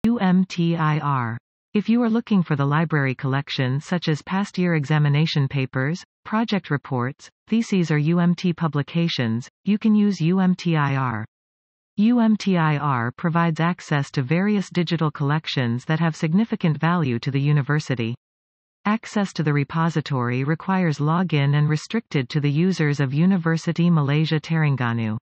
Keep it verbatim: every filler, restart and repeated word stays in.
U M T I R. If you are looking for the library collection such as past year examination papers, project reports, theses or U M T publications, you can use U M T I R. U M T I R provides access to various digital collections that have significant value to the university. Access to the repository requires login and restricted to the users of University Malaysia Terengganu.